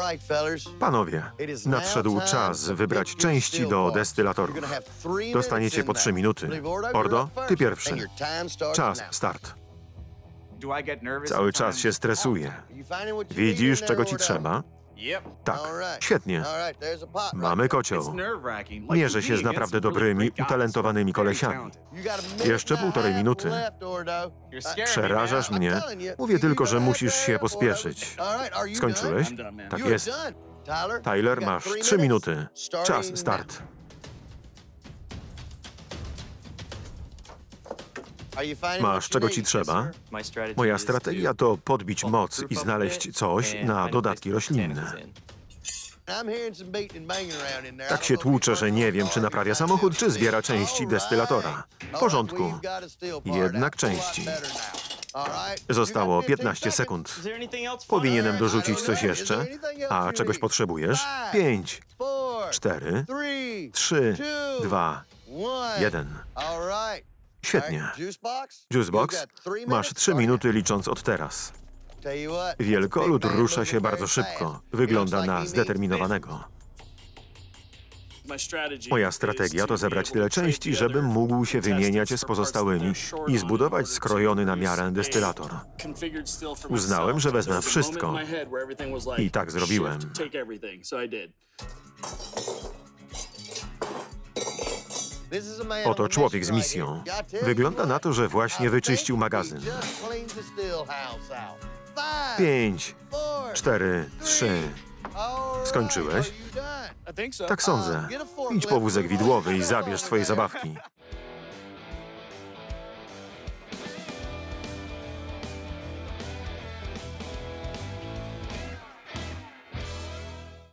Panowie, nadszedł czas wybrać części do destylatorów. Dostaniecie po 3 minuty. Ordo, ty pierwszy. Czas, start. Cały czas się stresuję. Widzisz, czego ci trzeba? Tak, świetnie. Mamy kocioł. Mierzę się z naprawdę dobrymi, utalentowanymi kolesiami. Jeszcze 1,5 minuty. Przerażasz mnie. Mówię tylko, że musisz się pospieszyć. Skończyłeś? Tak jest. Tyler, masz 3 minuty. Czas, start. Masz, czego ci trzeba? Moja strategia to podbić moc i znaleźć coś na dodatki roślinne. Tak się tłuczę, że nie wiem, czy naprawia samochód, czy zbiera części destylatora. W porządku. Jednak części. Zostało 15 sekund. Powinienem dorzucić coś jeszcze? A czegoś potrzebujesz? 5, 4, 3, 2, 1. Świetnie. Juicebox? Masz 3 minuty licząc od teraz. Wielkolud rusza się bardzo szybko. Wygląda na zdeterminowanego. Moja strategia to zebrać tyle części, żebym mógł się wymieniać z pozostałymi i zbudować skrojony na miarę destylator. Uznałem, że wezmę wszystko. I tak zrobiłem. Oto człowiek z misją. Wygląda na to, że właśnie wyczyścił magazyn. 5, 4, 3. Skończyłeś? Tak sądzę. Idź po wózek widłowy i zabierz swoje zabawki.